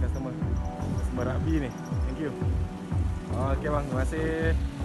customer rugby ni. Thank you. Okey bang, terima kasih.